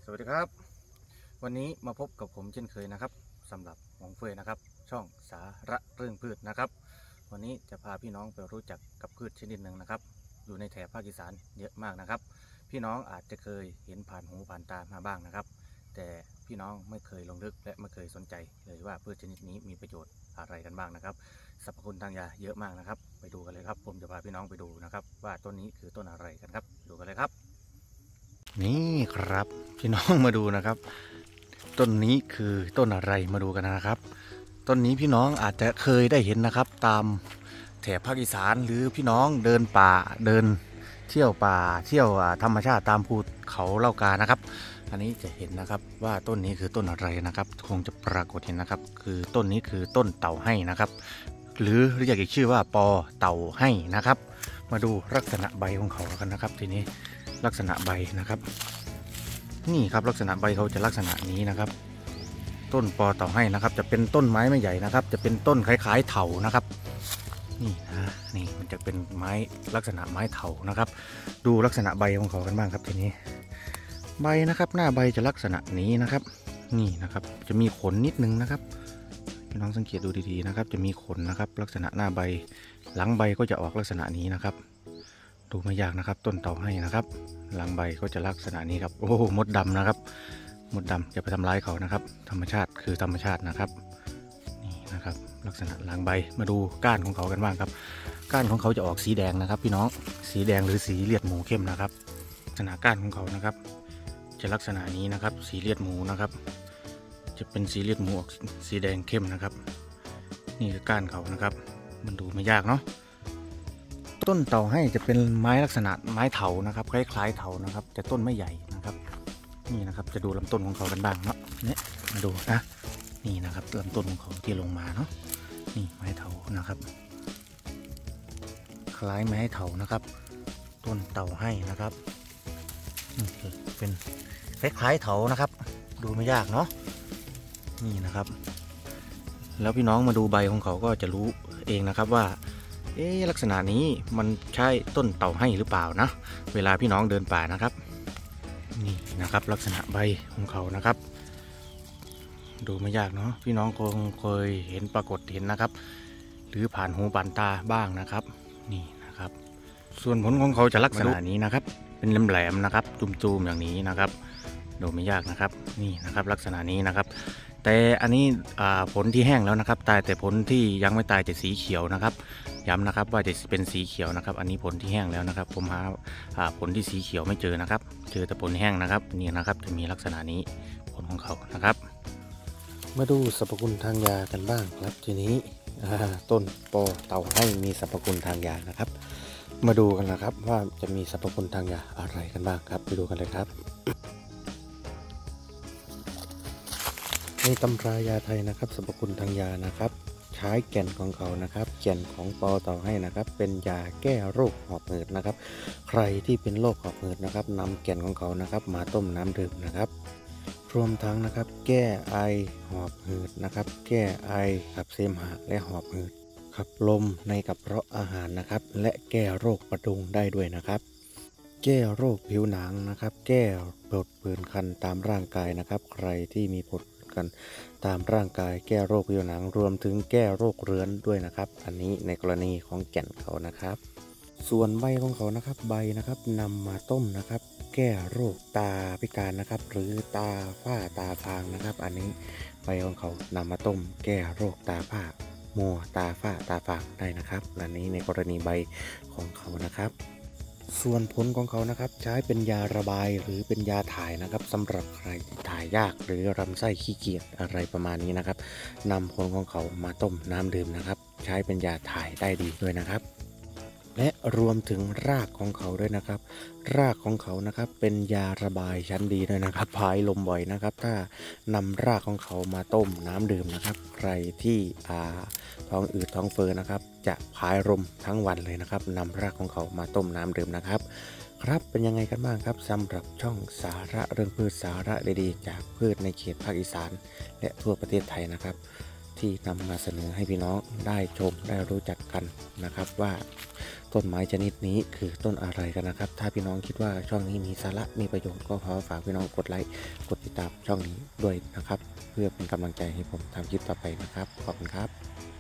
สวัสดีครับวันนี้มาพบกับผมเช่นเคยนะครับสำหรับหงเฟยนะครับช่องสาระเรื่องพืชนะครับวันนี้จะพาพี่น้องไปรู้จักกับพืชชนิดหนึ่งนะครับอยู่ในแถบภาคอีสานเยอะมากนะครับพี่น้องอาจจะเคยเห็นผ่านหูผ่านตามาบ้างนะครับแต่พี่น้องไม่เคยลงลึกและไม่เคยสนใจเลยว่าพืชชนิดนี้มีประโยชน์อะไรกันบ้างนะครับสรรพคุณทางยาเยอะมากนะครับไปดูกันเลยครับผมจะพาพี่น้องไปดูนะครับว่าต้นนี้คือต้นอะไรกันครับดูกันเลยครับนี่ครับพี่น้องมาดูนะครับต้นนี้คือต้นอะไรมาดูกันนะครับต้นนี้พี่น้องอาจจะเคยได้เห็นนะครับตามแถบภาคอีสานหรือพี่น้องเดินป่าเดินเที่ยวป่าเที่ยวธรรมชาติตามภูเขาเล่ากานะครับอันนี้จะเห็นนะครับว่าต้นนี้คือต้นอะไรนะครับคงจะปรากฏเห็นนะครับคือต้นนี้คือต้นเต่าให้นะครับหรือเรียกอีกชื่อว่าปอเต่าให้นะครับมาดูลักษณะใบของเขากันนะครับทีนี้ลักษณะใบนะครับนี่ครับลักษณะใบเขาจะลักษณะนี้นะครับต้นปอเต่าให้นะครับจะเป็นต้นไม้ไม่ใหญ่นะครับจะเป็นต้นคล้ายๆเถานะครับนี่นะนี่มันจะเป็นไม้ลักษณะไม้เถานะครับดูลักษณะใบของเขากันบ้างครับทีนี้ใบนะครับหน้าใบจะลักษณะนี้นะครับนี่นะครับจะมีขนนิดนึงนะครับพี่น้องสังเกตดูดีๆนะครับจะมีขนนะครับลักษณะหน้าใบหลังใบก็จะออกลักษณะนี้นะครับดูไม่ยากนะครับต้นเต่าให้นะครับหลังใบก็จะลักษณะนี้ครับโอ้มดดำนะครับมดดำอย่าไปทำร้ายเขานะครับธรรมชาติคือธรรมชาตินะครับนี่นะครับลักษณะหลังใบมาดูก้านของเขากันบ้างครับก้านของเขาจะออกสีแดงนะครับพี่น้องสีแดงหรือสีเลือดหมูเข้มนะครับลักษณะก้านของเขานะครับจะลักษณะนี้นะครับสีเลือดหมูนะครับจะเป็นสีเลือดหมูออกสีแดงเข้มนะครับนี่คือก้านเขานะครับมันดูไม่ยากเนาะต้นเต่าให้จะเป็นไม้ลักษณะไม้เถานะครับคล้ายๆเถานะครับแต่ต้นไม่ใหญ่นะครับนี่นะครับจะดูลำต้นของเขากันบ้างเนาะเนี่ยมาดูนะนี่นะครับลำต้นของเขาที่ลงมาเนาะนี่ไม้เถานะครับคล้ายไม้เถานะครับต้นเต่าให้นะครับเป็นคล้ายๆเถานะครับดูไม่ยากเนาะนี่นะครับแล้วพี่น้องมาดูใบของเขาก็จะรู้เองนะครับว่าลักษณะนี้มันใช่ต้นเต่าให้หรือเปล่านะเวลาพี่น้องเดินป่านะครับนี่นะครับลักษณะใบของเขานะครับดูไม่ยากเนาะพี่น้องคงเคยเห็นปรากฏเห็นนะครับหรือผ่านหูผ่านตาบ้างนะครับนี่นะครับส่วนผลของเขาจะลักษณะนี้นะครับเป็นแหลมๆนะครับจุ่มๆอย่างนี้นะครับดูไม่ยากนะครับนี่นะครับลักษณะนี้นะครับแต่อันนี้ผลที่แห้งแล้วนะครับตายแต่ผลที่ยังไม่ตายจะสีเขียวนะครับย้ำนะครับว่าจะเป็นสีเขียวนะครับอันนี้ผลที่แห้งแล้วนะครับผมหาผลที่สีเขียวไม่เจอนะครับเจอแต่ผลแห้งนะครับนี่นะครับจะมีลักษณะนี้ผลของเขานะครับมาดูสรรพคุณทางยากันบ้างครับทีนี้ต้นปอเต่าให้มีสรรพคุณทางยานะครับมาดูกันนะครับว่าจะมีสรรพคุณทางยาอะไรกันบ้างครับไปดูกันเลยครับในตำรายาไทยนะครับสรรพคุณทางยานะครับใช้แก่นของเขานะครับแก่นของปอเต่าให้นะครับเป็นยาแก้โรคหอบหืดนะครับใครที่เป็นโรคหอบหืดนะครับนำแก่นของเขานะครับมาต้มน้ำดื่มนะครับรวมทั้งนะครับแก้ไอหอบหืดนะครับแก้ไอขับเสมหะและหอบหืดขับลมในกระเพาะอาหารนะครับและแก้โรคประดุงได้ด้วยนะครับแก้โรคผิวหนังนะครับแก้ปวดผื่นคันตามร่างกายนะครับใครที่มีปวดกันตามร่างกายแก้โรคผิวหนังรวมถึงแก้โรคเรื้อนด้วยนะครับอันนี้ในกรณีของแก่นเขานะครับส่วนใบของเขานะครับใบนะครับนำมาต้มนะครับแก้โรคตาพิการนะครับหรือตาฝ้าตาฟางนะครับอันนี้ใบของเขานำมาต้มแก้โรคตาฝ้ามัวตาฝ้าตาฟางได้นะครับอันนี้ในกรณีใบของเขานะครับส่วนผลของเขานะครับใช้เป็นยาระบายหรือเป็นยาถ่ายนะครับสำหรับใครที่ถ่ายยากหรือลำไส้ขี้เกียจอะไรประมาณนี้นะครับนำผลของเขามาต้มน้ำดื่มนะครับใช้เป็นยาถ่ายได้ดีด้วยนะครับและรวมถึงรากของเขาด้วยนะครับรากของเขานะครับเป็นยาระบายชั้นดีด้วยนะครับพายลมบ่อยนะครับถ้านำรากของเขามาต้มน้ำดื่มนะครับใครที่ท้องอืดท้องเฟ้อนะครับจะพายลมทั้งวันเลยนะครับนำรากของเขามาต้มน้ำดื่มนะครับครับเป็นยังไงกันบ้างครับสำหรับช่องสาระเรื่องพืชสาระดีๆจากพืชในเขตภาคอีสานและทั่วประเทศไทยนะครับที่นำมาเสนอให้พี่น้องได้ชมได้รู้จักกันนะครับว่าต้นไม้ชนิดนี้คือต้นอะไรกันนะครับถ้าพี่น้องคิดว่าช่องนี้มีสาระมีประโยชน์ก็ขอฝากพี่น้องกดไลค์กดติดตามช่องนี้ด้วยนะครับเพื่อเป็นกำลังใจให้ผมทำคลิปต่อไปนะครับขอบคุณครับ